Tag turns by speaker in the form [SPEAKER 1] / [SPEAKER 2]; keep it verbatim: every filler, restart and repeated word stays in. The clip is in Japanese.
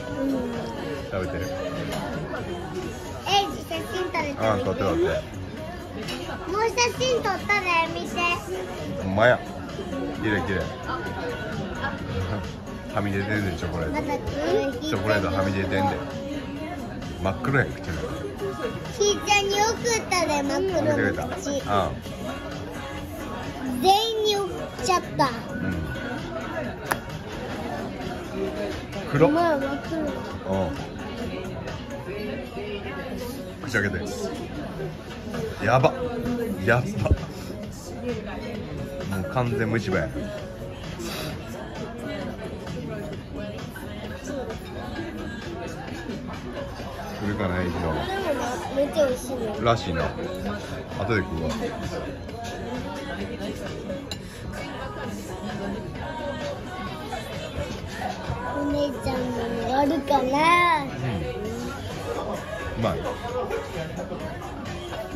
[SPEAKER 1] 食べてる。
[SPEAKER 2] エイジ写真撮れた。
[SPEAKER 1] ああ、撮って撮って。
[SPEAKER 2] もう写真撮ったで見て。
[SPEAKER 1] ほんまや。きれいきれい。はみ出てんねん、チョコレート。チョコレートはみ出てんねん。真っ黒やん、口の。
[SPEAKER 2] ひーちゃんに送ったで、真っ黒の口。
[SPEAKER 1] ああ。
[SPEAKER 2] 全員に送っちゃった。
[SPEAKER 1] うん。黒。
[SPEAKER 2] まあ、真っ黒。
[SPEAKER 1] うん。口開けて。やば。やっば。もう完全虫歯や。それかな、エイジの。
[SPEAKER 2] めっちゃ美味しいね。
[SPEAKER 1] らしいな。後で食うわ。
[SPEAKER 2] お姉ちゃんのあるかな。
[SPEAKER 1] うん。うまい。